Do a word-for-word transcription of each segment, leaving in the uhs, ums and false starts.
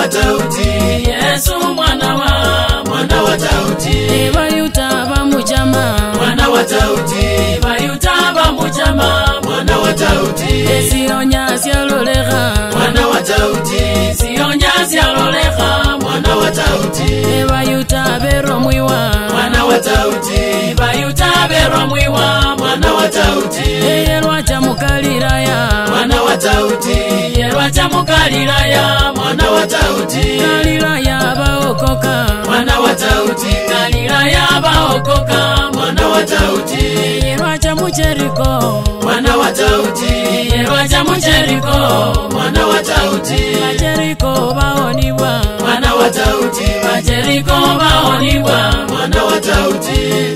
wa Tauti, Yesu mwana wa, mwana wa Tauti. Bayuta bamujama, mwana wa Tauti, bayuta bamujama, mwana wa Tauti. Sionya sialoleha, mwana wa Tauti, sionya sialoleha, mwana wa Tauti. Bayuta bero mwiwa, mwana wa Tauti, bayuta bero mwiwa, mwana wa Tauti. Yerwa chamukaliraya, mwana wa Tauti, yerwa chamukaliraya, mwana wa Tauti. Kaliraya baokoka, mwana wa Tauti, kaliraya baokoka, mwana wa Tauti. Yerwa chamucheriko, mwana wa Tauti, yerwa chamucheriko, mwana wa Tauti. Bacheriko baoniwa, mwana wa Tauti, bacheriko baoniwa, mwana wa Tauti.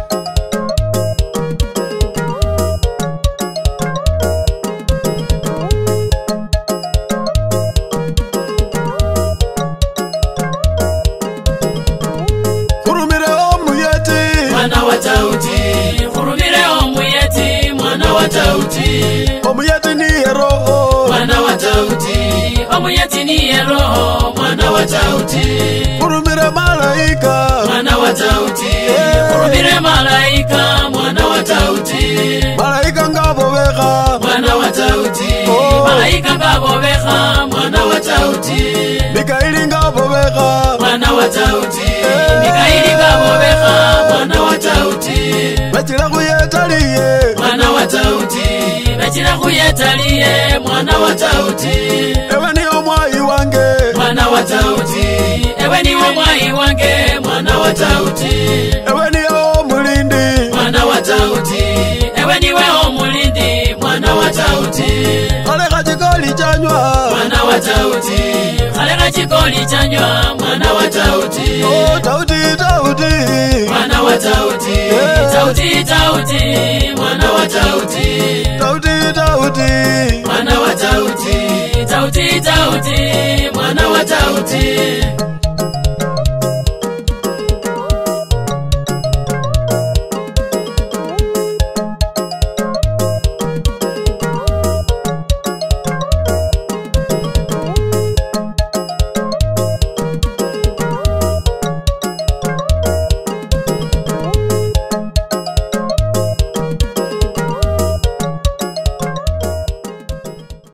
mwana wa Tauti, khurumire omuyeti, mwana wa Tauti. Omuyeti ni roho, mwana wa Tauti, omuyeti ni roho, mwana wa Tauti. khurumire malaika, mwana wa Tauti, khurumire malaika, mwana wa Tauti. Malaika ngabo beha, mwana wa Tauti, malaika ngabo beha, mwana wa Tauti. Mikaeli ngabo beha, mwana wa Tauti, Mikaeli ngabo beha, mwana wa Tauti. Bachira kuyetaliye, mwana wa Tauti, bachira kuyetaliye, mwana wa Tauti. Ewe ni omwai wange, mwana wa Tauti, ewe ni omwai wange, mwana wa Tauti. Ewe ni omulindi, mwana wa Tauti, ewe ni we omulindi, mwana wa Tauti. Khaleka chikoli chanywa, mwana wa Tauti, khaleka chikoli chanywa, mwana wa Tauti. Oh Tauti, Tauti, mwana wa Tauti, Tauti, Tauti, mwana wa Tauti. Tauti, Tauti, mwana wa Tauti, Tauti, Tauti, mwana wa Tauti.